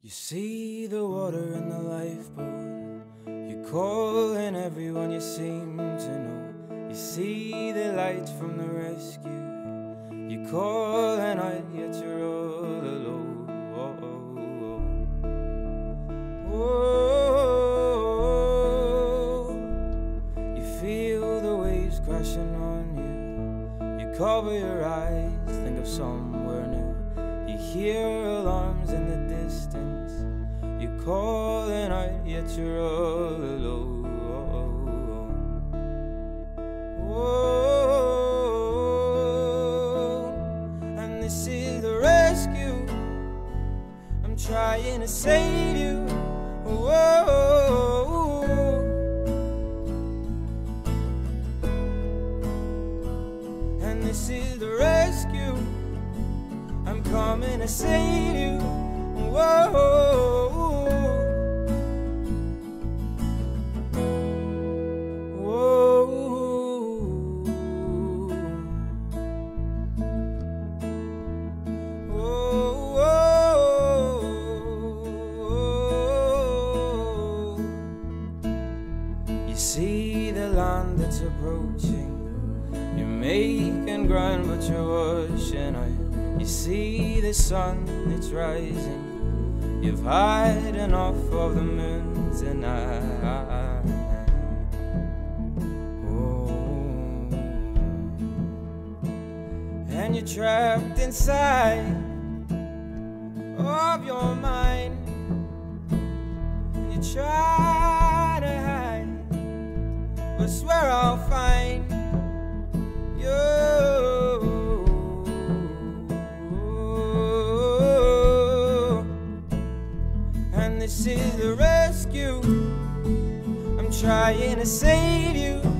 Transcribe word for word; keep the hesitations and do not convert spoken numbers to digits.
You see the water in the lifeboat, you're calling everyone you seem to know. You see the lights from the rescue, you're calling out yet you're all alone. Oh, oh, oh. You feel the waves crashing on you, you cover your eyes, think of somewhere new. You hear alarms in the distance, you're calling out yet you're all alone. Oh, and this is the rescue, I'm trying to save you. Oh, and this is the rescue, I'm coming to save you. Whoa. You see the land that's approaching, you're making ground but you're washing out. You see the sun that's rising, you've had enough of the moon tonight. Oh, and you're trapped inside of your mind, and you try to hide, but swear I'll find you. This is the rescue, I'm trying to save you.